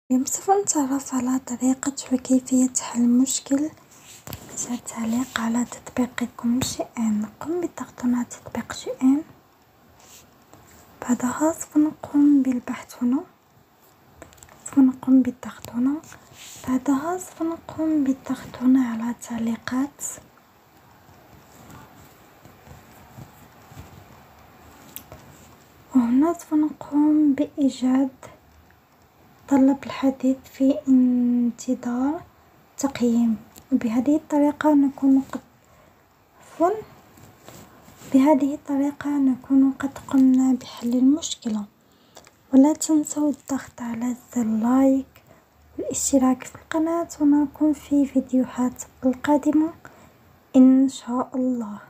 اليوم سوف نتعرف على طريقة وكيفية حل مشكل تعليق على تطبيقكم شيئين. نقوم بالضغط على تطبيق شيئين، بعدها سوف نقوم بالبحث هنا، سوف نقوم بالضغط هنا، بعدها سوف نقوم بالضغط هنا على تعليقات، وهنا سوف نقوم بإيجاد طلب الحديث في انتظار تقييم. وبهذه الطريقة نكون قد قمنا بحل المشكلة. ولا تنسوا الضغط على زر لايك والاشتراك في القناة، ونراكم في فيديوهات القادمة إن شاء الله.